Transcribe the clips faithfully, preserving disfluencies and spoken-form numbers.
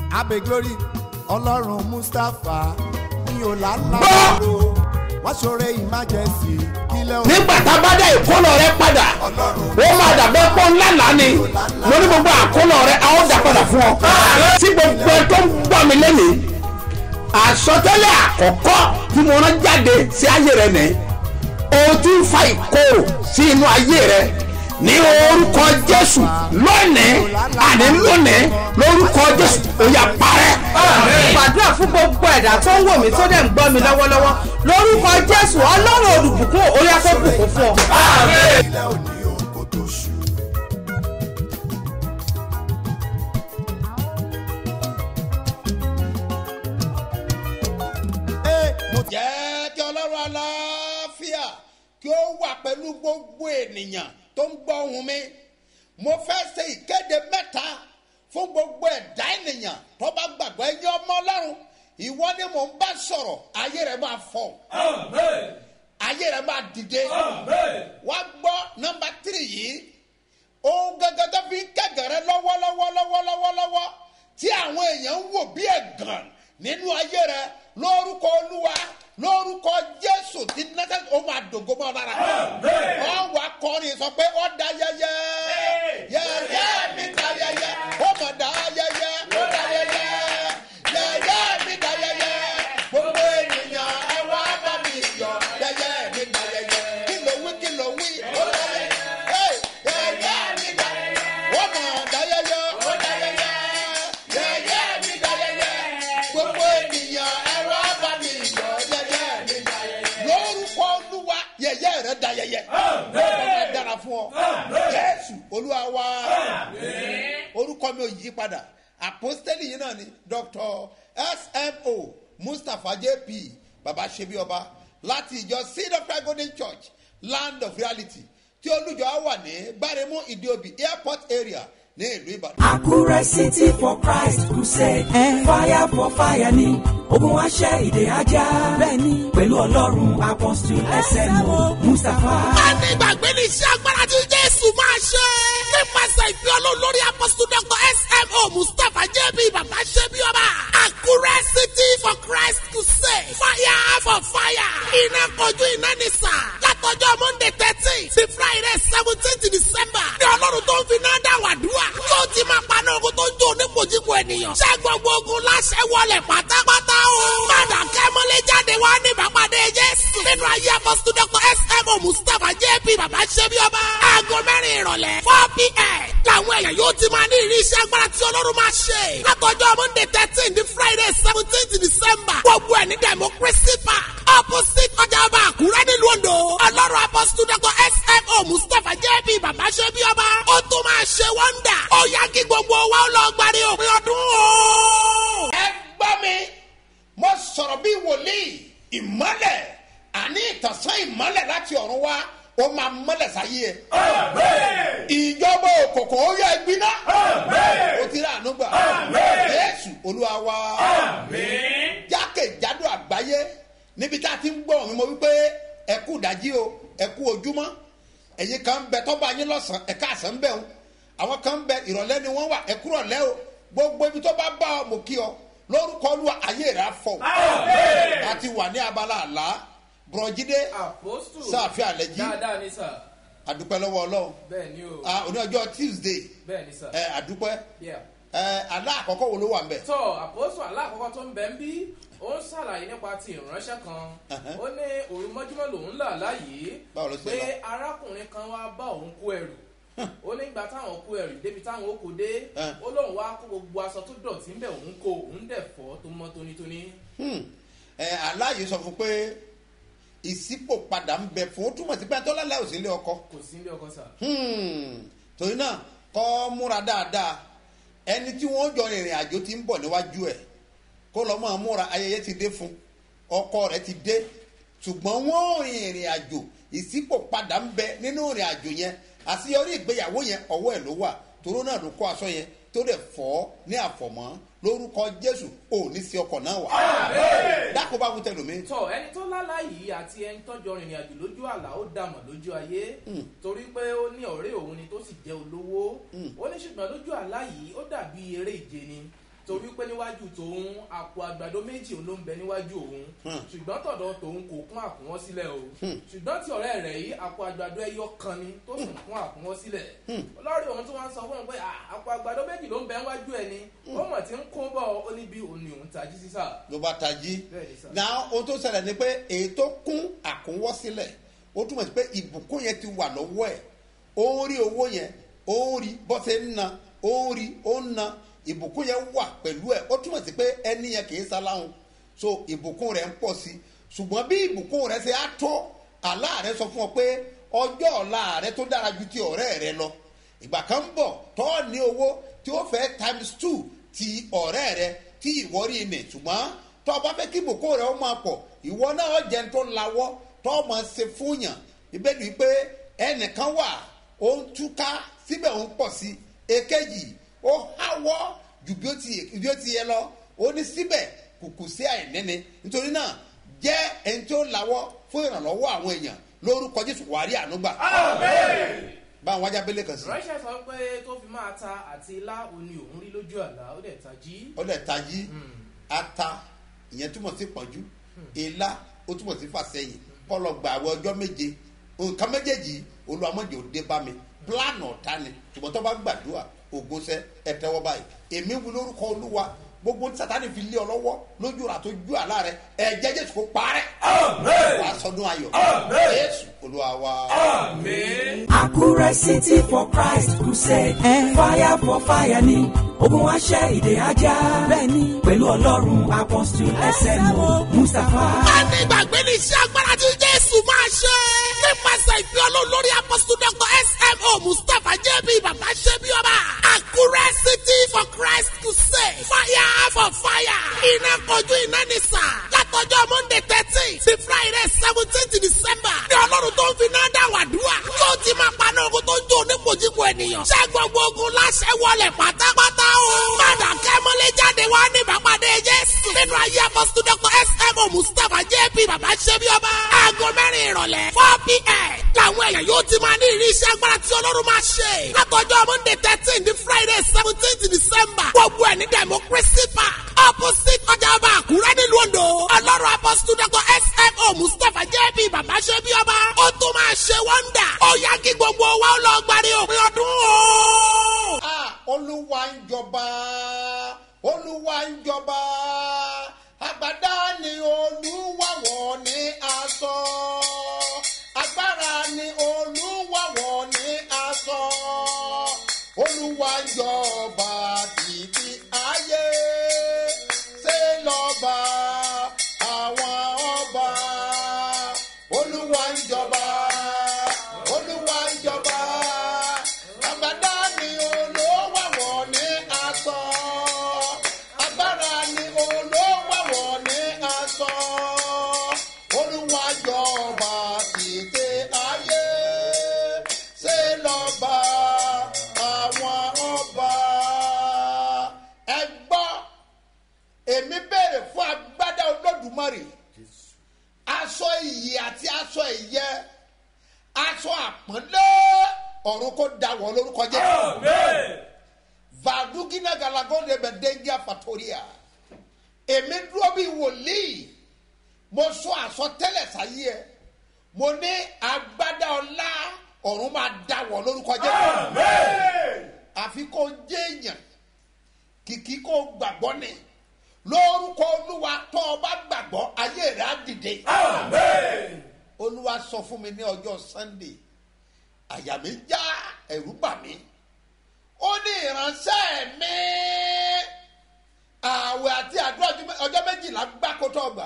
abe glory ọlọ́run Mustapha ní ọ̀làlàbọ̀rọ̀ wọ́n ṣoore emergency kílẹ̀ òun. nígbà tá a bá dá ìkólọ rẹ padà ó máa dàbẹ́ pọ́ ńlá lánìí mo ní gbogbo àkólọ rẹ a ó dà padà fún ọ. tí gbogbo ẹ tó ń gbọ́ mi lẹ́nìí àsọtẹ́lẹ̀ àkọ́kọ́ tí mo rán jáde sí ayé rẹ nìyí o ti ń fa ìkorò sí inú ayé rẹ ní orúkọ Jésù lónìí àní lónìí lórúkọ Jésù ó yá parẹ́. gbàdúrà fún gbogbo ẹ̀dá tó ń wò mí tó dẹ̀ ń gbọ́ mi lọ́wọ́lọ́wọ́ lórúkọ Jésù ọlọ́run olùbùkún ó yá kó bùkún fún ọ. ilẹ̀ òní òun kò tó ṣù. jẹ́ kí ọlọ́run aláfíà kí ó wà pẹ̀lú gbogbo ènìyàn tó ń gbọ́ ohùn mi. mo fẹ́ ṣe ìkéde mẹ́ta fún gbogbo ẹ̀dá ènìyàn tó bá gbàgbọ́ ẹ̀yin ọmọ ọlọ́run. ìwọ ni mò ń bá sọ̀rọ̀ ayé rẹ̀ máa fọ́ ayé rẹ̀ máa dìde. wá gbọ́ nọ́mbà tírì yìí ohun gẹ́gẹ́ tó fi ń kẹ́gẹ̀rẹ́ lọ́wọ́lọ́wọ́lọ́wọ́lọ́wọ́ tí àwọn èèyàn ń wò bí ẹ̀gàn nínú ayé rẹ̀ lórúkọ olúwa lórúkọ Jésù ti nẹ́tẹ́ ó máa dògo mọ́ lára. wọ́n wá kọrin sọ pé ó da yẹyẹ yẹyẹ mi da yẹyẹ ó mọ̀ da yẹyẹ ó da yẹyẹ yẹyẹ mi da yẹyẹ gbogbo ènìyàn ẹ wá bá mi yọ̀ yẹyẹ mi da yẹyẹ kí ló wí kí ló wí ó da yẹyẹ yẹyẹ mi da yẹyẹ ó mọ̀ da yẹyẹ ó da yẹyẹ yẹyẹ mi da yẹyẹ gbogbo ènìyàn ẹ wá bá mi yọ̀ yẹyẹ mi da yẹyẹ lórúkọ olúwa yẹyẹ rẹ da yẹyẹ ọmọ dára fún ọ Jésù olúwa wa orúkọ mi ò yí padà àpọ́stélì yìí náà ni Doctor S M O Mustapha J P baba ṣebí ọba láti ìjọ Seed of Christ Golden Church Land of Reality tí olùjọ wà ní Gbáremú Ìdíòbí airport area ní ìlú Ìbàdàn. Àkúrẹ́ City for Christ Crusade fire for fire ni ogun wa ṣẹ́ ìdè ajá bẹ́ẹ̀ni pẹ̀lú ọlọ́run Apostle S M O Mustapha. a ní ìgbàgbé ní iṣẹ́ agbára tí Jésù máa ṣe. nípasẹ̀ ìfẹ́ Ọlọ́run lórí Apostle Doctor S M O Mustapha J P bàbá ṣebí ọba. Àkúrẹ́ City for Christ Crusade fire for fire. iná kojú iná ní sà. látọjọ́ Monday thirteen sí Friday seventeenth December. ní ọlọ́run tó ń fi náà dá wàdúrà. yóò ti máa paná ogun tó ń jó onípojúpo ènìyàn. ṣé gbogbo ogun láṣẹ wọlé pátápátá o. Padà kẹ́mọ́lé jáde wá ní ìbápadé Jésù. Nínú ayé Apostle Doctor S M O Mustapha J P bàbá ṣebí ọba. Aago mẹ́rin ìrọ̀lẹ́ four p m làwọn èèyàn yóò ti máa ní ìrí iṣẹ́ agbára tí Ọlọ́run máa ṣe. Látọjọ́ Monday thirteen di Friday seventeenth December. Gbogbo ẹ̀ ní Democracy Park. Opposite ọjà ọba Àkúrẹ́ nílùú Oǹdó. Ọlọ́run Apostle Doctor S M O Mustapha J P bàbá ṣebí ọba. Ó tún máa ṣe wọ́ndà. Ó yá kí gbogbo wa ó lọ gbàdé òpin ọdún o. ẹ gbọ́ mi mo sọ̀rọ̀ bí wòlíì ìmọ́lẹ̀ àní ìtànsán ìmọ́lẹ̀ láti ọ̀run wá ó máa mọ́lẹ̀ sáyé ẹ. ìjọba òkòkò ó yẹ gbiná. ó ti rà ànúgbà. Jésù olúwa wa. jákèjádò àgbáyé níbi tá a ti ń gbọ́ mi mo wípé ẹ kú ìdájí o ẹ kú ojúmọ́ ẹ̀yin kan ń bẹ tọ́ba yín lọ́sàn-án ẹ̀ka àsán ń bẹ o àwọn kan ń bẹ ìrọ̀lẹ́ ni wọ́n wà ẹ kúrọ̀ lẹ́ o gbogbo ibi tó bá bá ọ mo kí ọ lórúkọ olúwa ayé rẹ afọ àti wà ní abala àlá bùrọ̀jídé sáàfin àlẹ́jí àdúpẹ́ lọ́wọ́ ọlọ́run òní ọjọ́ Tuesday àdúpẹ́ àlá àkọ́kọ́ wo ló wà ń bẹ̀. tọ́ àpòsù àlá àkọ́kọ́ tó ń bẹ ń bí ó ń ṣàlàyé nípa ti ìránṣẹ́ kan ó ní òru mọ́júmọ́ lòún là láyé pé arákùnrin kan wá bá òun kó ẹrù ó nígbà táwọn kó ẹrù débi táwọn ó kó dé ó lóun wá kó gbogbo aṣọ tó dọ̀tí ń bẹ̀ òun kó òun dẹ̀ fọ́ tó mọ́ tónítóní. aláàyè sọ fún pé ìṣípò padà ń bẹ fún ó túmọ̀ sí pé tọ́lá láì ò sí ilé ọkọ. kò sí ilé ọkọ sà. torí náà kọ́ múra dáadáa ẹni tí wọ́n jọ ìrìn àjò ti ń bọ̀ níwájú ẹ̀ kó lọ́ máa múra ayẹyẹ ti dé fún ọkọ rẹ̀ ti dé ṣùgbọ́n wọ́n rìn ìrìn àjò ìṣípò padà ń bẹ nínú ìrìn àjò yẹn àṣeyọrí ìgbéyàwó yẹn ọwọ́ ẹ̀ ló wà toró náà ló kó aṣọ yẹn tó dẹ̀ fọ́ ní àfọ̀mọ́ lórúkọ Jésù ò ní sí ọkọ̀ náà wà. dákò bá wú tẹlómi. tọ ẹni tó lálá yìí àti ẹni tó jọ rìnrìn àjò lójú àlá ó dàmọ̀ lójú ayé torí pé ó ní ọ̀rẹ́ òun ni tó sì jẹ́ olówó ó ní ṣùgbọ́n lójú àlá yìí ó dàbí eré ìje ni torí pé níwájú tòun àpò àgbàdo méjì ló ń bẹ níwájú òun ṣùgbọ́n tọ̀dọ̀ tòun kò kún àkúnwọ́ sílẹ̀ o ṣùgbọ́n tí ọ̀rẹ́ rẹ̀ yìí àpò àgbàdo ẹyọ kan ni tó sì kún àkúnwọ́ sílẹ̀ olórí òun tí wọ́n sọ fún un pé àpò àgbàdo méjì ló ń bẹ níwájú ẹni ó mọ̀ tí ń kó bọ̀ ó ní bí òun ni òun tají sísà. ló bá tají náà ohun tó ṣẹlẹ̀ ni pé èyí tó kún àkúnwọ́ sílẹ̀ ó túmọ̀ sí pé ìbùkún yẹn ti wà lọ́wọ́ ẹ̀ ó ń rí owó yẹn ó ń rí bọ́sẹ̀ ń na ó ń rí ó ń na ìbùkún yẹn wà pẹ̀lú ẹ̀ ó túmọ̀ sí pé ẹni yẹn kì í sáláhùn so ìbùkún rẹ̀ ń pọ̀ sí ṣùgbọ́n bí ìbùkún rẹ̀ ṣe á tó àlá rẹ̀ sọ fún ọ pé ọjọ́ ọ̀la rẹ̀ tó dára ju ti ọ̀rẹ́ rẹ̀ lọ ìgbà kan ń bọ̀ tọ́ ní owó tí ó fẹ́ times two ti ọ̀rẹ́ rẹ̀ tí ìwọ rí ni ṣùgbọ́n tọ́ ọ bá fẹ́ kí ìbùkún rẹ̀ ó máa pọ̀ ìwọ náà jẹ́ tó lawọ́ tọ́ ọ máa ṣe fúnyàn ìbẹ́ni wípé ẹnìkan wà ó ń túká síbẹ̀ ó ń pọ̀ sí èkejì ó háwọ́ ju bí ó ti yẹ lọ ó ní síbẹ̀ kùkù sí àìníní nítorí náà jẹ́ ẹni tí ó lawọ́ fún ìrànlọ́wọ́ àwọn èèyàn lórúkọ Jésù wàrí ànúgbà. báwọn wájà bẹ́lẹ̀ kan sí. ránṣẹ́ sọ pé tó fi máa ta àti ilá òní òun rí lójú àlá ó dẹ̀ tají. ó dẹ̀ tají ata ìyẹn túmọ̀ sí pọ̀jù ilá ó túmọ̀ sí fàsẹ́yìn kọ́lọ̀ gbà àwọn ọjọ́ méje nǹkan méjèèjì olùwàmọ̀jẹ̀ ò dé bá mi pílánù ọ̀tá ni ṣùgbọ́n tó bá gbàdúrà ògùn sẹ ẹ tẹ́wọ́ báyìí èmi wí lórúkọ Olúwa gbogbo Sátánì fi lé ọ lọ́wọ́ lójú rà tó ju àlá rẹ ẹ̀jẹ̀ Jésù kó parẹ́ wà á sọdún ayọ̀ Jésù Olúwa wa. Àkúrẹ́ City for Christ Crusade fire for fire ni ogun wa ṣẹ́ ìdè ajá bẹ́ẹ̀ni pẹ̀lú Ọlọ́run Apostle S M O Mustapha. Ẹni ìgbàgbé ní iṣẹ́ agbára tí Jésù máa ṣe. Nípasẹ̀ ìfẹ́ Ọlọ́run lórí Apostle Doctor S M O Mustapha J B Bàbá Ṣebíọba. Àkúrẹ́ City for Christ Crusade fire for fire. Iná kojú iná ní sà. Látọjọ́ Monday thirteen sí Friday seventeenth December. Ní Ọlọ́run tó ń fi náà dá wàdúrà. Yóò ti máa paná ogun tó ń jó onípojúpo ènìyàn. Ṣé gbogbo ogun láṣẹ wọlé pátápátá o? Mọ̀dà kẹ́mọ́lẹ́ jáde wá ní ìbápadé Jésù. Nínú ayé Apostle Doctor S M O Mustapha J B Bàbá Ṣebíọba. Aago mẹ́rin ìrọ̀lẹ́ four p m làwọn èèyàn yóò ti máa ní ìrí iṣẹ́ agbára tí Ọlọ́run máa ṣe. Látọjọ́ Monday thirteen di Friday seventeenth December. Gbogbo ẹ̀ ní Democracy Park. Opposite ọjà ọba Àkúrẹ́ nílùú Oǹdó. Ọlọ́run Apostle Doctor S M O Mustapha J B Bàbá Ṣebíọba. Ó tún máa ṣe wọ́ndà. Ó yá kí gbogbo wa ó lọ gbàdé òpin ọdún o. Olúwa ń jọba Olúwa ń jọba àgbàdá ni Olúwa wọ̀ ní aṣọ agbára ni Olúwa wọ̀ ní aṣọ Olúwa ń jọba títí ayé ṣe lọ́ba àwọn ọba Olúwa ń jọba Olúwa ń jọba àgbàdá ni Olúwa wọ̀ ní aṣọ agbára ni Olúwa wọ̀ ní aṣọ Olúwa jọba títí ayé ṣe lọ́ba àwọn ọba. Ẹ gbọ́ èmi béèrè fún agbádá Olódùmarè aṣọ iyì àti aṣọ ìyẹ aṣọ àpọ́nlé ọ̀run kó dawọ̀ lórúkọ Jésù. Vadugina galagonde bedengia fatoria. Èmi dúró bí wòlíì mo sọ àsọtẹ́lẹ̀ sáyé ẹ mo ní agbádá ọlá ọ̀run máa dawọ̀ lórúkọ Jésù. Àfi kó jẹ́yàn kìkì kó gbàgbọ́ ni lórúkọ Olúwa tó o bá gbàgbọ́ ayé rẹ̀ á dìde. Olúwa sọ fún mi ní ọjọ́ Sunday àyà mi já ẹ̀rù bà mí ó ní ìránṣẹ́ mi ààwẹ̀ àti àdúrà ọjọ́ méjìlá gbáko tó gbà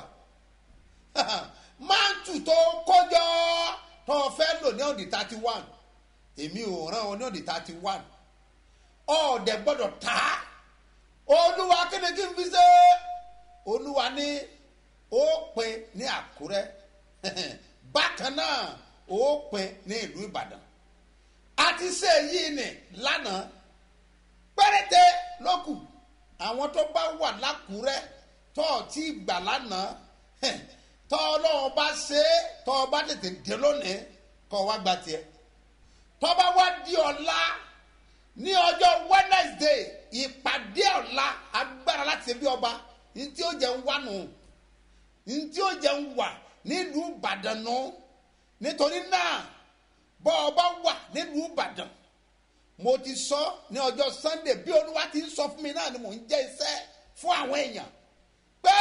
mántù tó kọjọ tó fẹ́ lò ní ọ̀dì thirty one èmi ò rán ọ ní ọ̀dì thirty one ọ̀ọ́dẹ̀ gbọ́dọ̀ ta Olúwa kí ni kí n fi ṣe Olúwa ní ó pin ní Àkúrẹ́ bákan náà ó pin ní ìlú Ìbàdàn àti ṣe yìí ni lánàá péréte lókù àwọn tó bá wà lákùrẹ́ tó ti gbà lánàá tó Ọlọ́run bá ṣe é tó bá tètè dé lónìí kó wá gba tiẹ̀ tó bá wá di ọ̀la ní ọjọ́ Wednesday ìpàdé ọ̀la agbára bí ọba ní tí ó jẹ́ ń wá nù ní tí ó jẹ́ ń wà nílùú ìbàdàn nù nítorí náà bọ́ ọba wà nílùú ìbàdàn mo ti sọ ní ọjọ́ sunday bí olúwa ti ń sọ fún mi náà ni mò ń jẹ́ iṣẹ́ fún àwọn èèyàn pé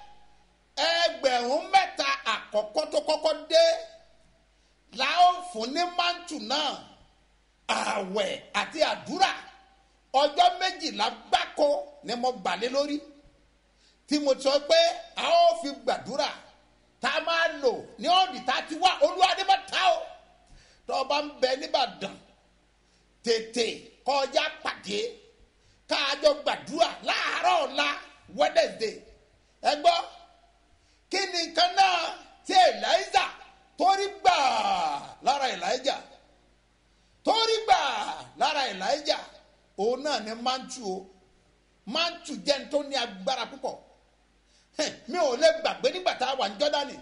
ẹgbẹ̀rún mẹ́ta àkọ́kọ́ tó kọ́kọ́ dé la ó fún ní mántù náà ààwẹ̀ àti àdúrà ọjọ́ méjìlá gbáko ni mo gbà lé lórí tí mo sọ pé a ó fi gbàdúrà tá a máa lò ní ọ̀dì tá a ti wá olúwa ní bá ta o tó o bá ń bẹ nìbàdàn tètè kọjá pàdé káàjọ gbàdúrà láàárọ̀ ọ̀la wednesday ẹ gbọ́ kí ni nǹkan náà tí elijah torí gbà lára elijah torí gbà lára elijah òun náà ni mantu o mantu jẹ́ ní tó ní agbára púpọ̀ mi ò lè gbàgbé nígbà tá a wà ní jọ́dánì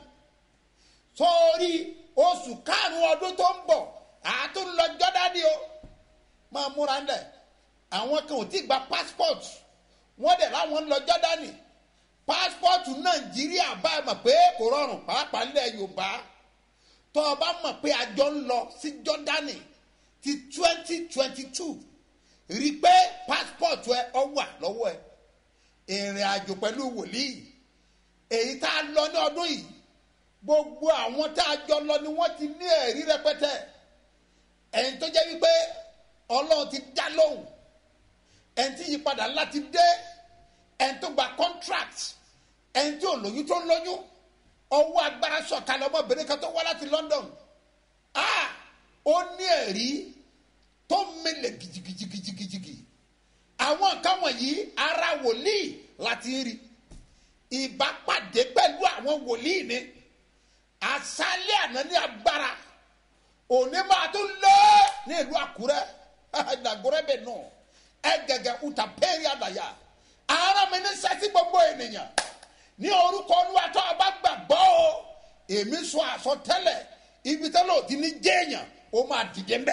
sórí oṣù karùn-ún ọdún tó ń bọ̀ àtún lọ jọ́dánì o máa múra ń lẹ̀ àwọn kan ò tí gba passport wọ́n dẹ̀ láwọn ń lọ jọ́dánì passport nàìjíríà bá a mọ̀ pé kò rọrùn pàápàá ilẹ̀ yorùbá tó o bá mọ̀ pé àjọ ń lọ sí jọ́dánì ti twenty twenty two rí i pé passport ẹ ọ wà lọ́wọ́ ẹ ìrìn àjò pẹ̀lú wòlíì èyí tá a lọ ní ọdún yìí gbogbo àwọn tá a jọ lọ ni wọ́n ti ní ẹ̀rí rẹpẹtẹ ẹ̀yìn tó jẹ́ wípé ọlọ́run ti dá lóhùn ẹ̀yìn tí yípadà ńlá ti dé ẹ̀yìn tó gba contract ẹ̀yìn tí ò lóyún tó ń lóyún ọwọ́ agbára sọ̀kalẹ̀ ọmọbìnrin kan tó wá láti London ah ó ní ẹ̀rí tó mẹ́lẹ̀ gidigidigidi àwọn nǹkan wọ̀nyí ara wòlíì láti rí ìbápàdé pẹ̀lú àwọn wòlíì ni àṣálẹ̀ àná ní agbára òní máa tún lé ní ìlú Àkúrẹ́ ìdàgọ́rẹ́ bẹ̀ náà ẹ̀gẹ̀gẹ̀ uta pẹ́ẹ́rì àdàyà ara mi ní sẹ́tí gbogbo ènìyàn ní orúkọ Olúwa tó a bá gbàgbọ́ o èmi sọ àsọtẹ́lẹ̀ ibi tẹ́lẹ̀ òdì ní jẹ́yàn ó máa dìde mbẹ́.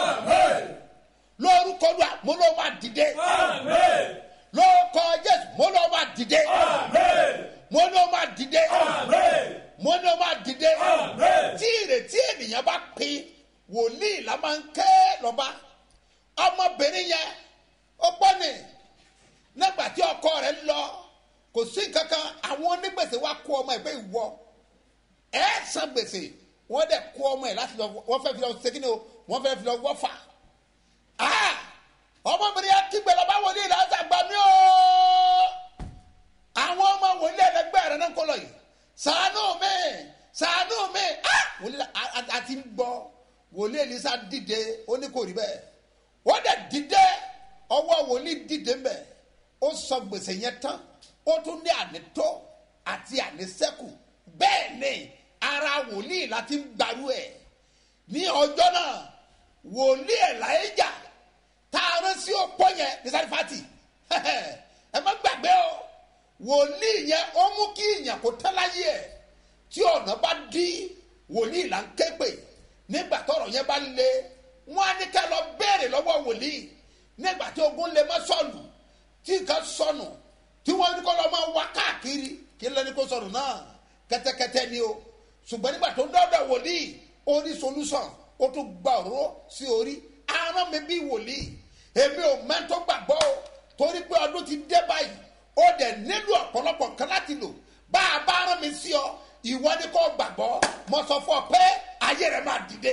lórúkọ Olúwa mo ló máa dìde. lórúkọ Jésù mo ló máa dìde. mo ló máa dìde. mo ló máa dìde. tí ìrètí ènìyàn bá pín wòlíì la máa ń ké lọ́ba ọmọbìnrin yẹn ó gbọ́ ni nígbà tí ọkọ rẹ̀ lọ kò sí kankan àwọn onígbèsè wa kó ọmọ ẹgbẹ́ ìwọ ẹ̀ san gbèsè wọ́n dẹ̀ kó ọmọ ẹ̀ láti lọ wọ́n fẹ́ fi lọ ṣe kíni o wọ́n fẹ́ fi lọ wọ́fà ah ọmọbìnrin yẹn kígbe lọ bá wòlíì lọ́sà gbà mí o àwọn ọmọ wòlíì ẹlẹgbẹ́ rẹ̀ náà kọ́ lọ yìí ṣàánú mi ṣàánú mi ah wòlíì àti gbọ́ wòlíì Èlísà dìde ó ní kò rí bẹ́ẹ̀ ó dẹ̀ dìde ọwọ́ wòlíì dìde mbẹ̀ ó sọ gbèsè yẹn tán ó tún ní ànító àti ànísẹ́kù bẹ́ẹ̀ ni ara wòlíì láti ń gbarú ẹ̀ ní ọjọ́ náà wòlíì Èlíjà tá a rán sí òpó yẹn ní Sárífátì ẹ má gbàgbé o wòlíì yẹn ó mú kí ìyàn kó tán láyé ẹ̀ tí ọ̀nà bá dí wòlíì là ń ké pè nígbà tọ́rọ̀ yẹn bá le wọ́n á ní ká lọ béèrè lọ́wọ́ wòlíì nígbà tí ogun lè má sọ̀lù tí nǹkan sọnù tí wọ́n ní kó lọ́ máa wá káàkiri kí lẹ́ni kó sọnù náà kẹ́tẹ́kẹ́tẹ́ ni o ṣùgbọ́n nígbà tó dọ́dọ̀ wòlíì ó ní solution ó tún gba ọ̀rọ̀ sí orí aràn mi bí wòlíì èmi ò mẹ́tọ́ gbàgbọ́ o torí pé ọdún ti dé báyìí ó dẹ̀ nílò ọ̀pọ̀lọpọ̀ kan láti lò bá a bá rán mi sí ọ ìwọ ni kò gbàgbọ́ mo sọ fún ọ pé ayé rẹ máa dìde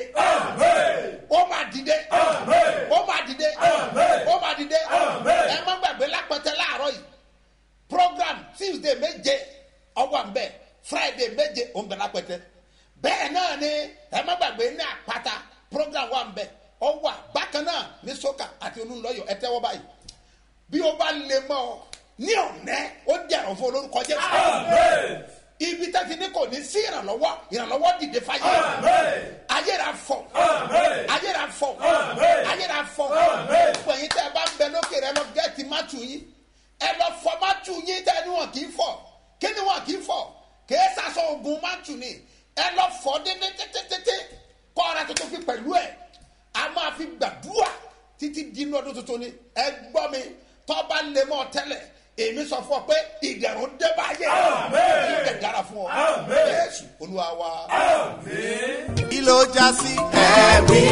ó máa dìde ó máa dìde ó máa dìde ẹ má gbàgbé lápẹtẹ láàárọ̀ yìí program Tuesday méje ọwọ́ àmbẹ̀ Friday méje òǹbẹ̀ lápẹtẹ bẹ́ẹ̀ náà ni ẹ má gbàgbé ní àpáta program wà àmbẹ̀ ọwọ́ bákan náà ní sọ́kà àti olúńlọ́yọ̀ ẹ tẹ́wọ́ báyìí bí ó bá lè mọ́ ọ ní ọ̀nẹ́ ó dẹ̀rọ̀ fún olórúkọ Jésù ibi tẹ́tí ní kò ní sí ìrànlọ́wọ́ ìrànlọ́wọ́ dìde fáyé ayéra fọ ayéra fọ ayéra fọ fún ẹ̀yin tẹ́ ẹ bá ń bẹ lókè rẹ lọ gẹ́ẹ̀tì mátù yín ẹ lọ fọ mátù yín tẹ́ ẹni wọn kì í fọ kí ni wọn kì í fọ kì í sasọ ogun mátù ni ẹ lọ fọ dédé tètè kọ́ ọ̀rá tuntun fi pẹ̀lú ẹ̀ a máa fi gbàdúrà títí dínú ọdún tuntun ni ẹ gbọ́ mi tọ́ bá lè mọ́ tẹ́lẹ̀ èmi sọ fún ọ pé ìdẹ̀rùn dé báyé ìdẹ̀ dára fún ọ Jésù Olúwa wa. kí ló já sí. ẹ̀rí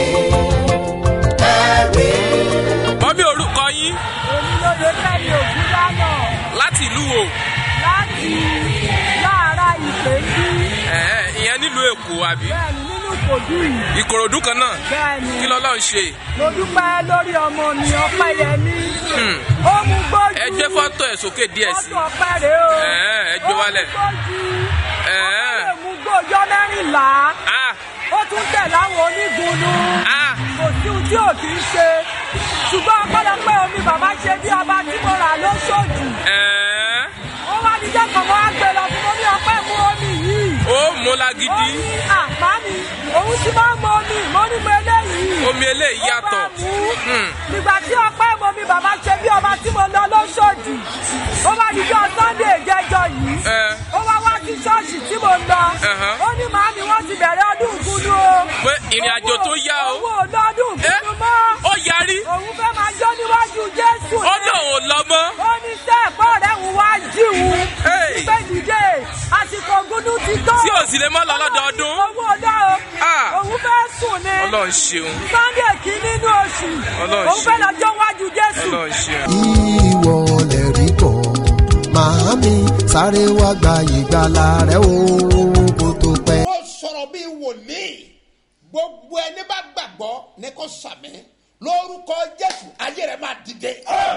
ẹ̀rí. mọ́mí orúkọ yín. èmi ló lè kẹ́mi ògùn dáná. láti ìlú wo. láti láàárá ìpè ń bí. ẹ̀ẹ́ ìyẹn nílùú Èkó àbí. bẹ́ẹ̀ni nínú Ìkòròdú yìí. Ìkòròdú kan náà. bẹ́ẹ̀ni. kí lọ́lọ́run ṣe. mo dúpẹ́ lórí ọmọ mi Ọpẹ́yẹmí. ó mú gbójú. ẹ gbé fọ́tò ẹ̀ sókè díẹ̀ sí. fọ́tò Ọpẹ́ rèé o. ẹ̀ẹ́ ẹ gbé wálẹ̀. ó mú gbójú. ẹ̀ẹ́. ó mú gbójọ́ mẹ́rìnlá. ah ó tún tẹ̀ láwọn onígunnu. ah kò sí ohun tí ò kì í ṣe. ṣùgbọ́n ọpẹ́lọpẹ́ omi bàbá ṣe bí ọba tí mo rà lóṣòdì. ẹ̀ẹ́. ó wá ní jẹ́ kàn wá gbé lọ fún mi Ọpẹ́ mú omi yìí. ó mú lágídí. ó ní àpáni òun ti máa ń mọ omi mo ní mo eléyìí. omi eléyìí yàtọ̀. ó bá mú. nígbà tí Ọpẹ́ mọ mi bàbá ṣe bí ọba tí mo lọ lóṣòdì. ó wá níjọ́ Sunday ìjẹjọ yìí. ó wá wá sí ṣọ́ọ̀ṣì tí mo lọ. ó ní màámi wọ́n ti bẹ̀rẹ̀ ọdún ìgúnnú o. pé ìrìn àjò tó yá o. òun ò lọ ọdún ìgúnnú mọ́. ó yarí. òun fẹ́ máa jó níwájú Jésù. ó lóun ò lọ mọ́. ó ní sẹ́ ẹ̀kọ́ rẹ̀ ń wá jíwu. ìgbẹ́ dìde àsìkò ògúnnú ti tó. tí ò sì lè mọ́ lọ lọ́dọọdún. owó ọ̀dọ́ o. òun fẹ́ sùn ni. Ọlọ́run ṣeun. Sunday kì í nínú oṣù. Ọlọ́run òun fẹ́ lọ jó wájú Jésù. Ọlọ́run ṣeun. ìwọ lè rí bọ̀ màámi sáré wá gba ìgbàlà rẹ o kó tó pẹ́. ó sọ̀rọ̀ bí wòlíì gbogbo ẹni bá gbàgbọ́ ní kó sàmì lórúkọ Jésù ayé rẹ̀ máa dìde.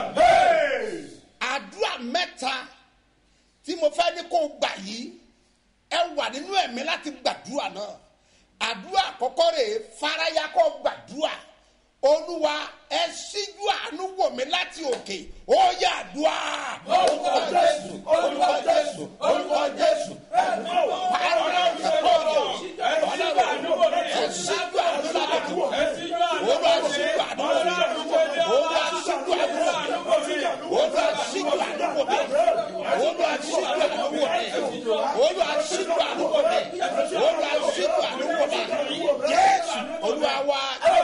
àdúrà mẹ́ta tí mo fẹ́ ní kó gbà yìí ẹ wà nínú ẹ̀mí láti gbàdúrà náà. àdúrà àkọ́kọ́ rẹ̀ faraya kó gbàdúrà. Olúwa ẹ ṣíjú àánú wò mí láti òkè ó yá àdúrà. orúkọ Jésù orúkọ Jésù orúkọ Jésù. Jésù Olúwa wa.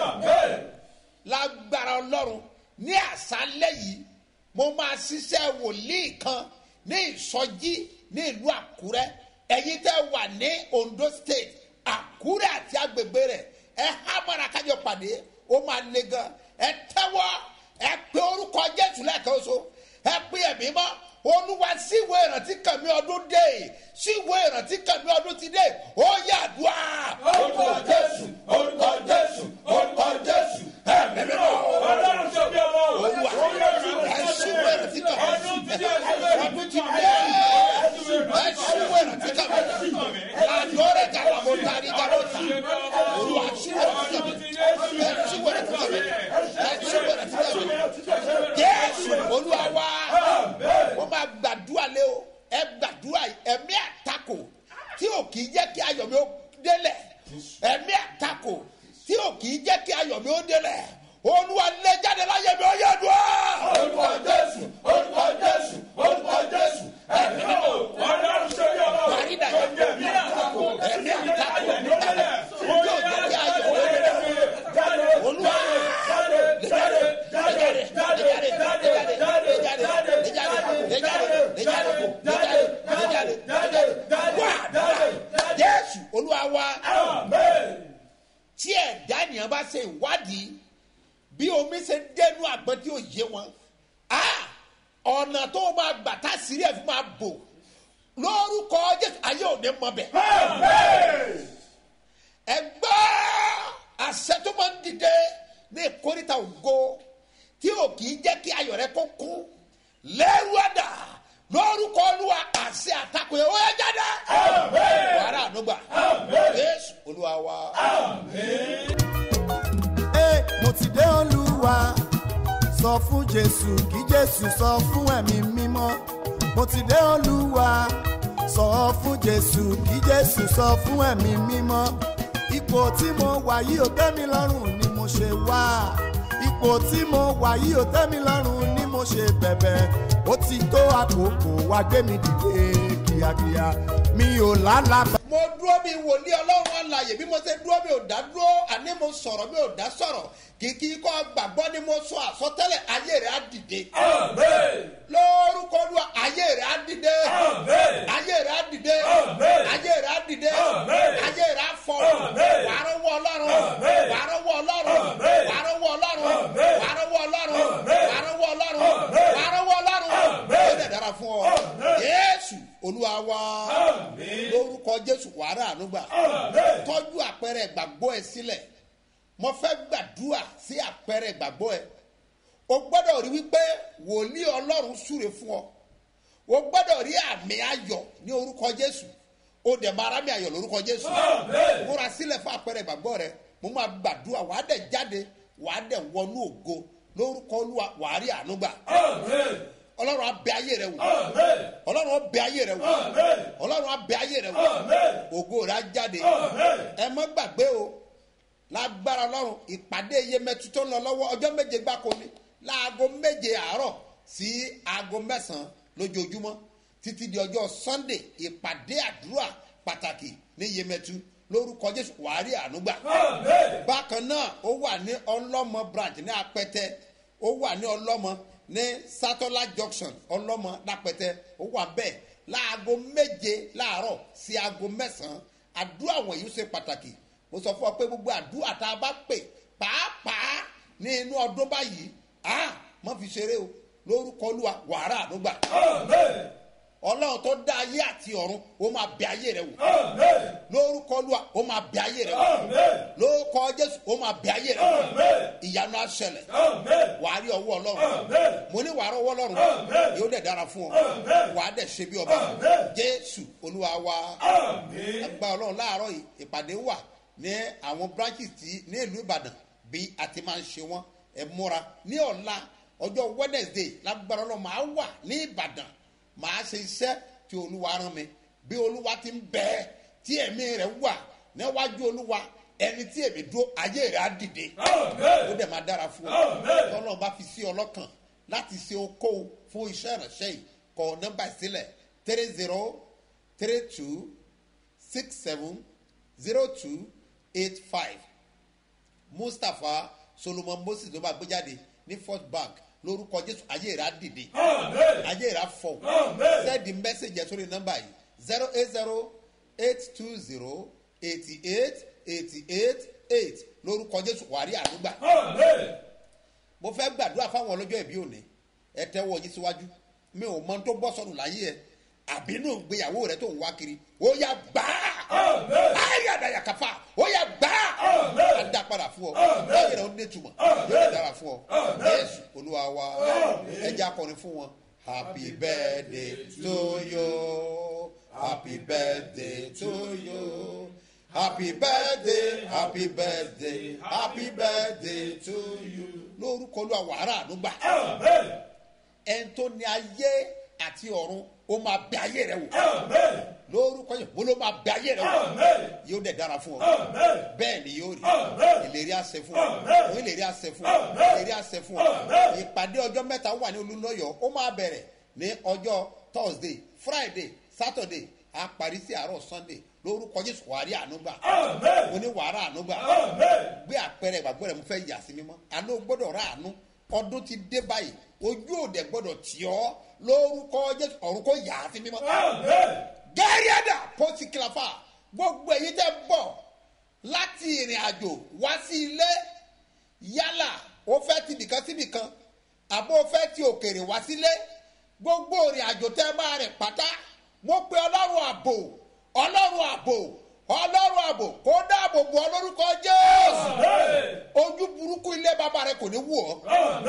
Lágbára Ọlọ́run ní àṣálẹ́ yìí mo máa ṣiṣẹ́ wòlíì kan ní ìsọjí ní ìlú Àkúrẹ́. ẹ̀yin tẹ́ wà ní Ondo State Àkúrẹ́ àti agbègbè rẹ̀ ẹ há mọ́ra kájọ pàdé ó máa le gan. ẹ tẹ́wọ́ ẹ pe orúkọ Jésù lẹ́ẹ̀kan oṣù ẹ pe ẹ̀mí mọ́ Olúwa síwèé ìrántí kàmí ọdún dé síwèé ìrántí kàmí ọdún ti dé ó yá àdúrà. orúkọ Jésù orúkọ Jésù orúkọ Jésù ẹ̀mí mímọ́ Ọlọ́run tó bí ọmọ Olúwa ẹ síwèé ìrántí kàmí ọdún ti dé ẹ síwèé ìrántí kàmí àdúrà gàlà mo tari gàlà ta Olúwa síwèé ìrántí kàmí ẹ síwèé ìrántí kàmí ẹ síwèé ìrántí kàmí Jésù Olúwa wa. Ó máa gbàdúrà lé o ẹ gbàdúrà ẹ̀mí àtakò tí ò kì í jẹ́ kí ayọ̀ mi ó délẹ̀ ẹ̀mí àtakò tí ò kì í jẹ́ kí ayọ̀ mi ó délẹ̀ Olúwa lé jáde láyé mi ó yẹ dùn á. orúkọ Jésù orúkọ Jésù orúkọ Jésù ẹ̀mí mímọ́ Ọlọ́run ṣe bí ọmọ àrídà ẹ̀mí àtakò ẹ̀mí àtakò tí ò jẹ́ kí ayọ̀ mi ó délẹ̀ Olúwa lé jáde lé jáde lé jáde lé jáde. Jésù Olúwa wa. tí ẹ̀dá ènìyàn bá ṣe ìwádìí bí omi ṣe dẹnu àgbọn tí ó yé wọn ọ̀nà tó máa gbà tá sírí ẹ̀ fi máa bò lórúkọ Jésù ayé òde mọ bẹ̀. ẹ gbọ́ àṣẹ tó máa ń dìde ní ìkórìtà ògo tí ò kì í jẹ́ kí ayọ̀ rẹ kó kún lẹ́rú ẹ̀dá lórúkọ Olúwa àṣẹ àtakò ẹ̀ ó yẹ jáde. wàrà ànúgbà Jésù Olúwa wa. Ẹ mo ti dé Olúwa sọ fún Jésù kí Jésù sọ fún ẹ̀mí mímọ́. Mo ti dé Olúwa sọ fún Jésù kí Jésù sọ fún ẹ̀mí mímọ́. Ipò tí mo wà yìí ò tẹ́ mi lọ́rùn ni mo ṣe wá. Ipò tí mo wà yìí ò tẹ́ mi lọ́rùn ni mo ṣe bẹ̀bẹ̀. Ó ti tó àkókò wá gbé mi dìde kíákíá mi ò lálàbà. mo mo dúró bí wòlíì ọlọ́run alàyè bí mo ṣe dúró mi ò dá dúró àní mo sọ̀rọ̀ mi ò dá sọ̀rọ̀ kìkì kọ́ gbàgbọ́ ni mo sọ àsọtẹ́lẹ̀ ayé rẹ̀ á dìde. lórúkọ Olúwa ayé rẹ̀ á dìde. ayé rẹ̀ á dìde. ayé rẹ̀ á dìde. ayé rẹ̀ á fọ́. wàá rọ́wọ́ ọlọ́run. wàá rọ́wọ́ ọlọ́run. wàá rọ́wọ́ ọlọ́run. wàá rọ́wọ́ ọlọ́run. wàá rọ́wọ́ ọlọ́run. wàá rọ́wọ́ ọlọ́run. ó dẹ̀ dára fún ọ. Jésù Olúwa wa. lórúkọ Jésù wàá rà ànúgbà. tọ́jú àpẹẹrẹ ìgbàgbọ́ ẹ sílẹ̀. mo fẹ́ gbàdúrà sí àpẹẹrẹ ìgbàgbọ́ ẹ. o gbọ́dọ̀ rí wípé wòlíì ọlọ́run súre fún ọ. o gbọ́dọ̀ rí àmì ayọ̀ ní orúkọ Jésù. o dẹ̀ máa rámì ayọ̀ lórúkọ Jésù. múra sílẹ̀ fún àpẹẹrẹ ìgbàgbọ́ rẹ. mo máa gbàdúrà wàá dẹ̀ jáde wàá dẹ̀ wọnú ògo lórúkọ Olúwa wàá rí àánú gbà. ọlọ́run á bẹ ayé rẹ wò. ọlọ́run á bẹ ayé rẹ wò. ọlọ́run á bẹ ayé rẹ wò. ògo rẹ á jáde. ẹ má gbàgbé o lágbára ọlọ́run ìpàdé Yemẹtu tó ń lọ lọ́wọ́ ọjọ́ méje gbáko ni láago méje àárọ̀ sí aago mẹ́sàn-án lójoojúmọ́ títí di ọjọ́ Sunday ìpàdé àdúrà pàtàkì ní Yemẹtu lórúkọ Jésù wàá rí àánú gbà. bákan náà ó wà ní ọlọ́mọ branch ní Apẹtẹ ó wà ní ọlọ́mọ ní Satola junction ọlọ́mọ lápẹtẹ ó wà bẹ́ẹ̀ láago méje láàárọ̀ sí aago mẹ́sàn-án àdúrà wọ̀nyí ṣe pàtàkì. mo sọ fún ọ pé gbogbo àdúrà tá a bá pè pàápàá ní inú ọdún báyìí ah má fi ṣeré o lórúkọ Olúwa wàrà àdúgbà. ọlọ́run tó dá ayé àti ọ̀run ó máa bẹ ayé rẹ wò. lórúkọ Olúwa ó máa bẹ ayé rẹ wò. lórúkọ Jésù ó máa bẹ ayé rẹ wò. ìyanu á ṣẹlẹ̀ wàá rí ọwọ́ ọlọ́run. mo ní wàá rí ọwọ́ ọlọ́run yóò dẹ̀ dára fún ọ wàá dẹ̀ ṣe bí ọba. Jésù Olúwa wa. agbá ọlọ́run láàárọ̀ yìí ìpàdé wà ní àwọn branches tí ní ìlú Ìbàdàn bí a ti máa ń ṣe wọ́n ẹ múra ní ọ̀la ọjọ́ Wednesday lágbára Ọlọ́run máa wà ní Ìbàdàn máa ṣe iṣẹ́ tí Olúwa rán mi bí Olúwa ti ń bẹ tí ẹ̀mí rẹ̀ wà níwájú Olúwa ẹni tí èmi dúró ayé rẹ̀ á dìde ó dẹ̀ máa dára fún ọ tọ́lọ́ bá fi sí ọlọ́kàn láti ṣe okòwò fún iṣẹ́ ìránṣẹ́ yìí kọ nọ́mbà ìsílẹ̀ three zero three two six seven zero two eight five Mustapha Solomon Moses ló bá gbé jáde ní First Bank lórúkọ Jésù ayé rẹ̀ á dìde ayé rẹ̀ á fọ̀ sẹ́ẹ̀dì mẹ́sẹ̀gì ẹ̀ sórí nọ́mbà yìí zero eight zero eight two zero eighty eight eighty eight eight lórúkọ Jésù wàrí àdúgbà. mo fẹ́ gbàdúrà fáwọn ọlọ́jọ́ ìbí òní ẹ tẹ́wọ́ yín síwájú mi ò mọ tó bọ́ sọnù láyé ẹ àbínú ìgbéyàwó rẹ tó ń wá kiri ó yá gbà á ayé àdáyà káfá ó yá gbà á á dá padà fún ọ láyé rẹ ó ní ìtumọ̀ yóò dára fún ọ Jésù Olúwa wa ẹ jẹ́ akọrin fún wọn. Happy birthday to you, happy birthday to you, happy birthday, happy birthday, happy birthday to you. lórúkọ Olúwa wàrà àdúgbà ẹn tó ní ayé àti ọ̀run ó máa bẹ ayé rẹ wò lórúkọ yẹn bó ló máa bẹ ayé rẹ wò yóò dẹ̀ dára fún ọ bẹ́ẹ̀ ni yóò rí ìlérí àṣẹ fún ọ ìlérí àṣẹ fún ọ ìlérí àṣẹ fún ọ ìpàdé ọjọ́ mẹ́ta wà ní Olúlọ́yọ̀ ó máa bẹ̀rẹ̀ ní ọjọ́ Thursday Friday Saturday á parí sí àárọ̀ Sunday lórúkọ Jésù wàá rí àánú gbà mo ní wàá rà àánú gbà gbé àpẹẹrẹ ìgbàgbọ́ rẹ mo fẹ́ yà sí mímọ́ àánú gbọ́dọ̀ rà àánú ọdún ti dé báyìí ojú òde gbọ́dọ̀ tì ọ́ lórúkọ Jésù ọ̀run kò yà á sí mímọ́. gẹ́rẹ́dà pọ́sì kìláfà gbogbo èyí tẹ́ bọ̀ láti ìrìn àjò wá sí ilé yálà ó fẹ́ ti bìkan sí bìkan àbó fẹ́ ti òkèrè wá sílé gbogbo ìrìn àjò tẹ́ bá rìn pátá mo pe ọlọ́run àbò ọlọ́run àbò ọlọ́run àbò kó dáàbò bò ọ́ lórúkọ Jésù ojú burúkú ilé bàbá rẹ kò ní wù ọ́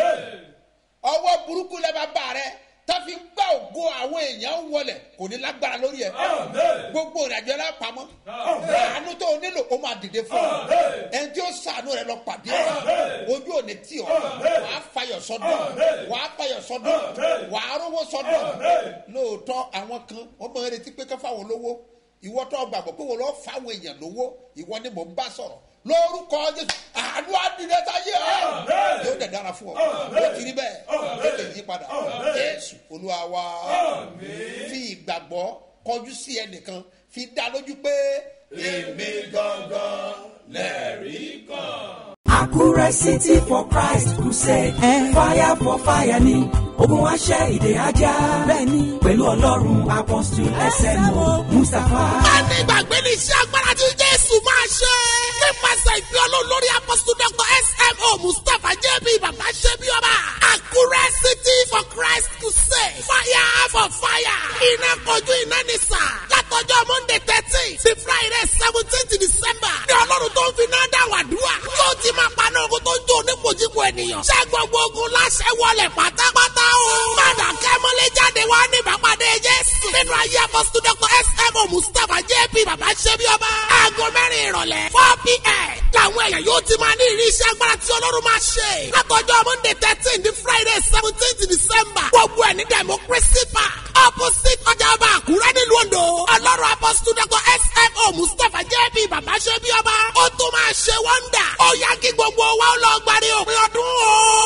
ọwọ́ burúkú ilé bàbá rẹ tàfi gbá ògo àwọn èèyàn ń wọlẹ̀ kò ní lágbára lórí ẹ gbogbo ìrìnàjò ẹlá pamọ́ àánú tó o nílò ó máa dìde fún ọ ẹni tí ó ṣàánú rẹ lọ pàdé ojú òní tí ọ wàá fayọ̀ sọ́dọ̀ wàá fayọ̀ sọ́dọ̀ wàá rówó sọ́dọ̀ lóòótọ́ àwọn kan wọ́n máa ń retí pé ká fáwọn lówó ìwọ tó gbàgbọ́ pé wọ́n lọ fáwọn èèyàn lówó ìwọ ni mò ń bá sọ̀rọ̀ lórúkọ Jésù àánú àdìrẹ sáyé ọ yóò dẹ̀ dára fún ọ ó ti rí bẹ́ẹ̀ ó lè yí padà Jésù Olúwa wa fi ìgbàgbọ́ kọjú sí ẹnìkan fi dá lójú pé èmi gangan lẹ́rìí kan. Àkúrẹ́ City for Christ Crusade. Fire for fire ni ogun aṣẹ́ ìdè ajá. Bẹ́ẹ̀ni pẹ̀lú Ọlọ́run Apostle S M O Mustapha. Bẹ́ẹ̀ni ìgbàgbé ní iṣẹ́ agbára tí Jésù máa ṣe. Nípasẹ̀ ìfẹ́ Ọlọ́run lórí Apostle Doctor S M O Mustapha J B Bàbá Ṣebíọba. Àkúrẹ́ City for Christ Crusade. Fire for fire. Iná kojú iná ní sà. Látọjọ́ Monday thirteen sí Friday seventeenth December. Ní Ọlọ́run tó ń fi náà dá wàdúrà. Yóò ti máa paná ogun tó ń jó onípojúpo ènìyàn. Ṣé gbogbo ogun láṣẹ wọlé pátápátá o? Mọ̀dà kẹ́mọ́lé jáde wá ní ìbápadé Jésù. Nínú ayé Apostle Doctor S M O Mustapha J B Bàbá Ṣebíọba. Aago mẹ́rin ìrọ̀lẹ́ four p m. Làwọn èèyàn yóò ti máa ní ìrí iṣẹ́ agbára tí Ọlọ́run máa ṣe. Látọjọ́ Monday thirteen di Friday seventeenth December. Gbogbo ẹ̀ ní Democracy Park. Opposite ọjà ọba Àkúrẹ́ nílùú Oǹdó. Ọlọ́run Apostle Doctor S M O Mustapha J B Bàbá Ṣebíọba. Ó tún máa ṣe wọ́ndà. Ó yá kí gbogbo wa ó lọ gbàdé òpin ọdún o.